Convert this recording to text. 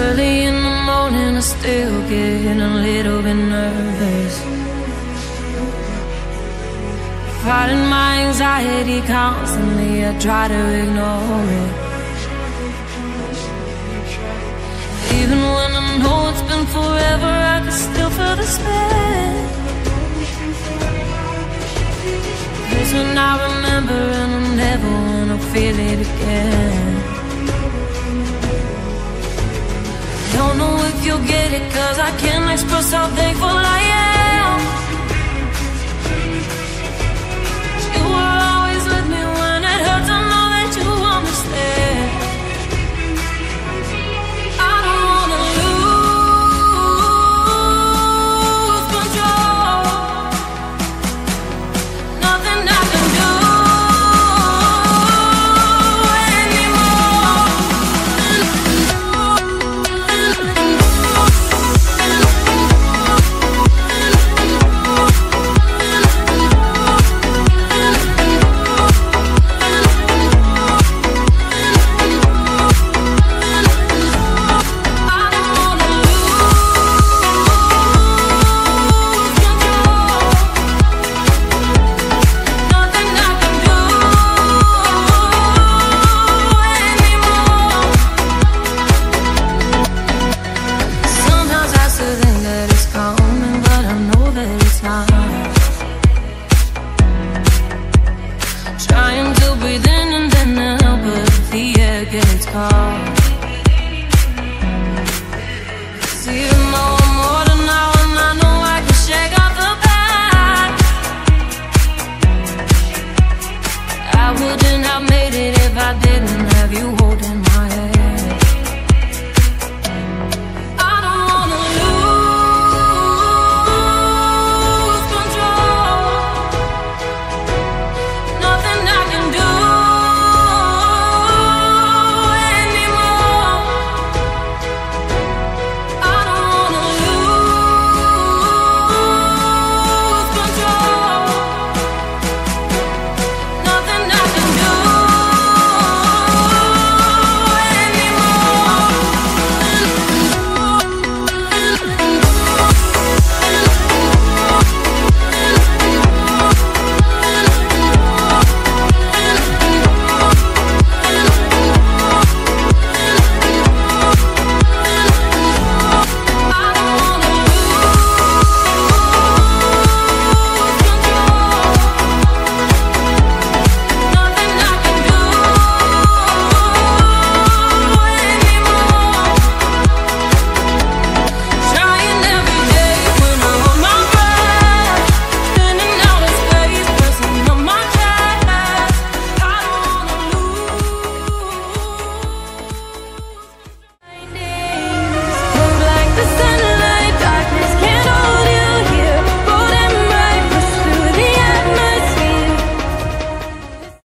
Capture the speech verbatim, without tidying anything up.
Early in the morning, I still get a little bit nervous, fighting my anxiety constantly. I try to ignore it, even when I know it's been forever. I can still feel the despair. It's when I remember and I never wanna feel it again. Don't know if you'll get it, 'cause I can't express how thankful I am.